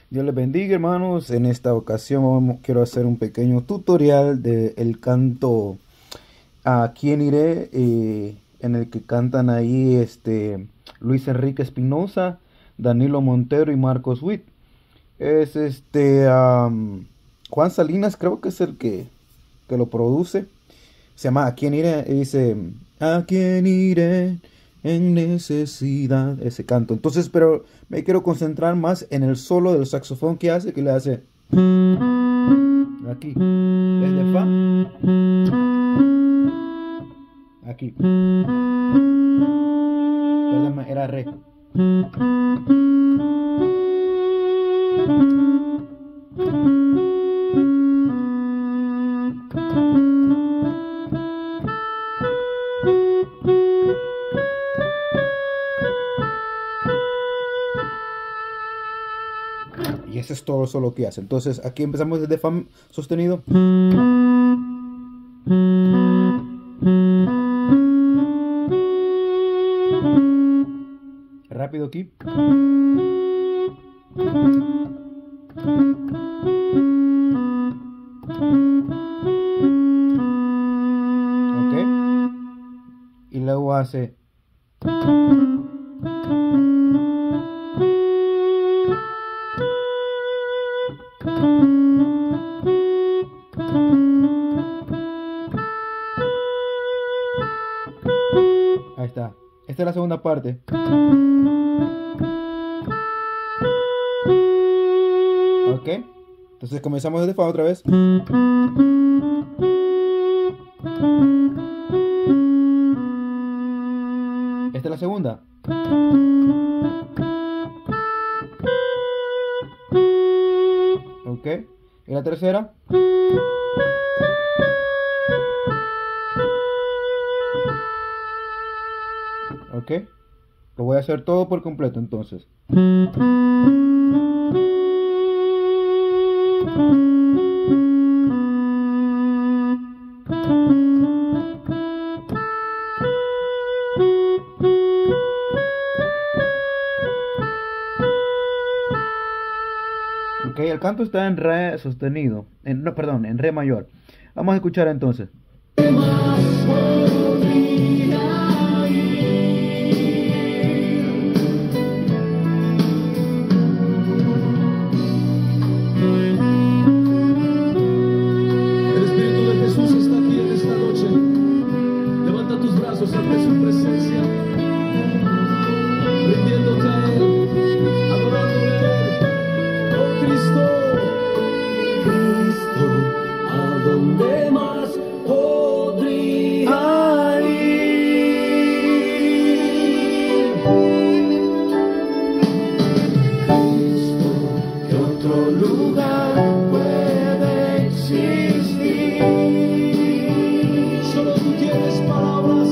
Dios les bendiga, hermanos. En esta ocasión quiero hacer un pequeño tutorial del canto ¿A quién iré? En el que cantan ahí Luis Enrique Espinosa, Danilo Montero y Marcos Witt. Es Juan Salinas, creo que es el que lo produce. Se llama ¿A quién iré? Y dice ¿A quién iré en necesidad? Ese canto. Entonces, pero me quiero concentrar más en el solo del saxofón que hace, que le hace aquí, desde fa, aquí. Perdón, era re. Y ese es todo solo que hace. Entonces aquí empezamos desde fa sostenido. Rápido aquí. Ok. Y luego hace. Ahí está. Esta es la segunda parte. Ok. Entonces comenzamos desde fa otra vez. Esta es la segunda. Ok. Y la tercera. Ok. Lo voy a hacer todo por completo entonces. Ok, el canto está en re sostenido. No, perdón, en re mayor. Vamos a escuchar entonces. Ante su presencia, rindiéndote a Él, adorándole a Él, oh Cristo, Cristo, ¿a dónde más podría ir? Cristo, ¿qué otro lugar puede existir? Solo tú tienes palabras.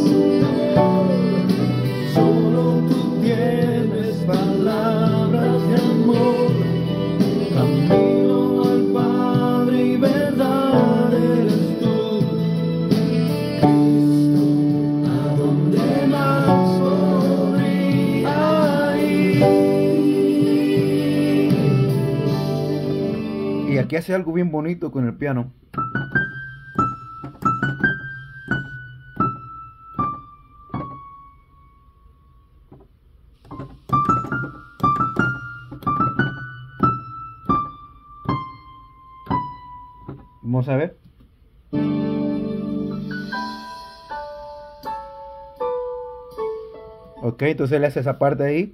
Palabras de amor, camino al Padre y verdad eres tú. Cristo, ¿a dónde más podría ir? Y aquí hace algo bien bonito con el piano. Vamos a ver. Ok, entonces le hace esa parte ahí.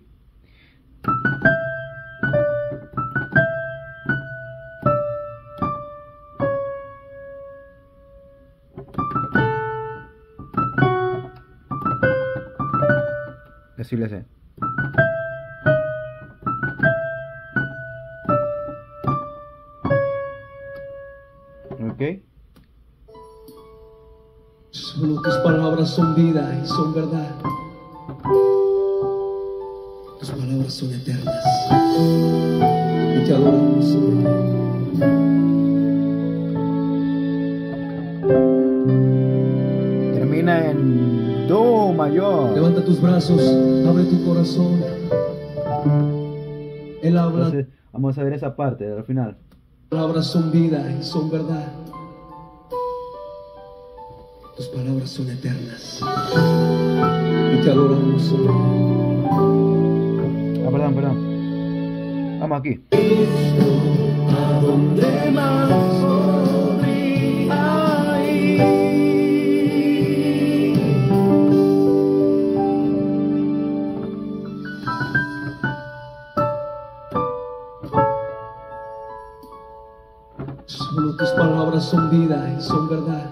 Así le hace. Ok. Solo tus palabras son vida y son verdad. Tus palabras son eternas. Y te adoramos, Señor. Termina en do mayor. Levanta tus brazos, abre tu corazón. Él habla. Entonces, Vamos a ver esa parte al final. Tus palabras son vida y son verdad. Tus palabras son eternas. Y te adoramos, Señor. Ah, perdón. Vamos aquí. ¿A dónde más podría ir? Solo tus palabras son vida y son verdad.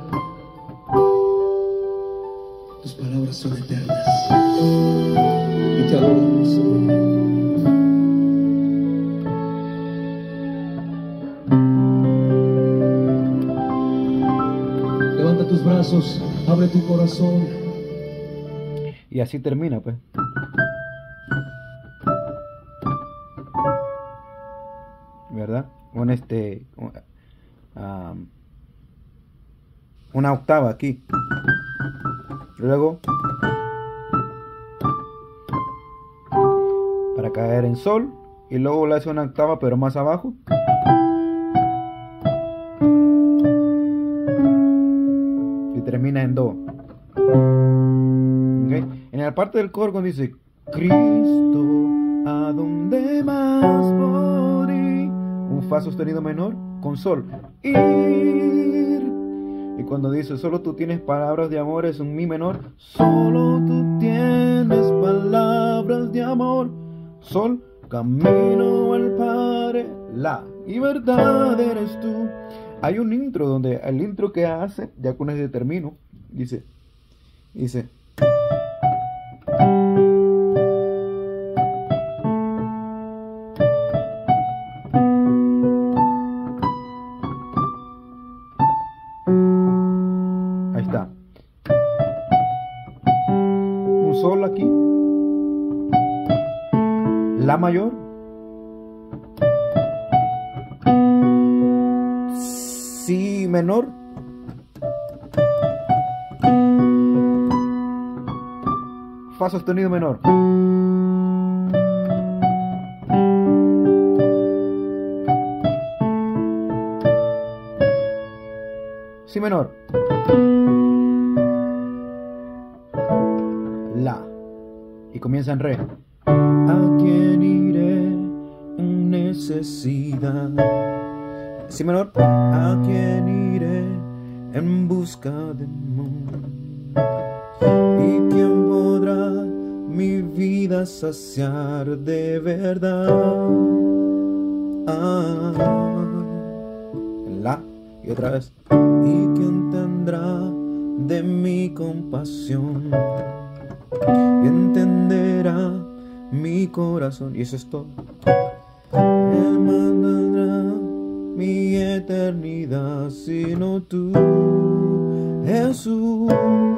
Tus palabras son eternas. Y te adoramos, Señor. Levanta tus brazos, abre tu corazón. Y así termina, pues. ¿Verdad? Con una octava aquí. Luego, para caer en sol. Y luego le hace una octava, pero más abajo. Y termina en do. ¿Okay? En la parte del coro cuando dice Cristo, ¿a dónde más podré? Un fa sostenido menor con sol. Ir. Y cuando dice solo tú tienes palabras de amor es un mi menor. Solo tú tienes palabras de amor. Sol, camino al Padre, la y verdad eres tú. Hay un intro donde el intro que hace, ya con ese termino, dice. Ahí está. Un sol aquí. La mayor. Si menor. Fa sostenido menor. Si menor. La. Y comienza en re. ¿A quién iré en necesidad? Si menor. ¿A quién iré en busca de amor? ¿Y quién podrá mi vida saciar de verdad? La. Y otra vez. ¿Y quién tendrá de mi compasión? Y entenderá mi corazón. Y eso es todo. Él mantendrá mi eternidad, sino tú, Jesús.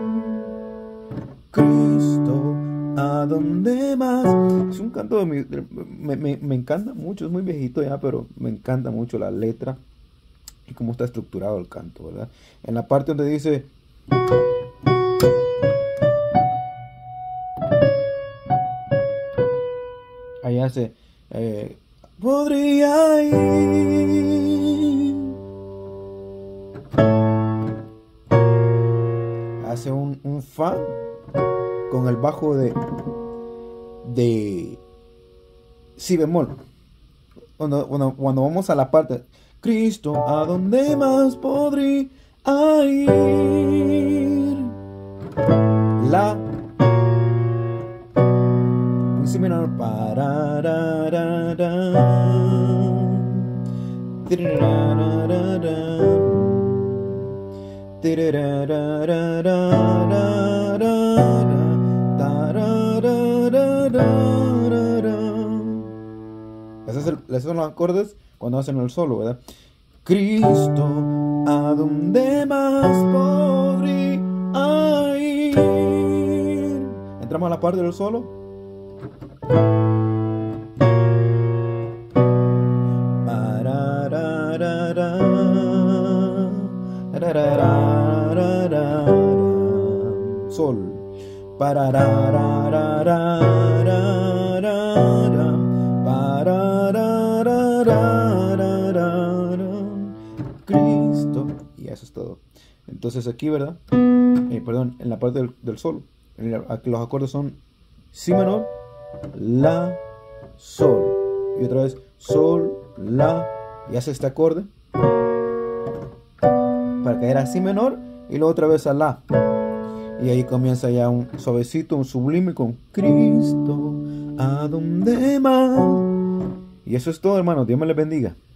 Cristo, ¿a dónde más? Es un canto me encanta mucho, es muy viejito ya, pero me encanta mucho la letra y cómo está estructurado el canto, ¿verdad? En la parte donde dice ahí hace podría ir, hace un fa con el bajo de si bemol. Cuando vamos a la parte Cristo, ¿a dónde más podría ir? La, un si menor, esos son los acordes cuando hacen el solo, ¿verdad? Cristo, ¿a dónde más podría ir? Entramos a la parte del solo. Sol. Esos Cristo. Y eso es todo. Entonces aquí, ¿verdad? Perdón, en la parte del sol, aquí los acordes son si menor, la, sol. Y otra vez sol, la. Y hace este acorde para caer a si menor y luego otra vez a la. Y ahí comienza ya un suavecito, un sublime con Cristo, ¿a dónde más? Y eso es todo, hermano. Dios me les bendiga.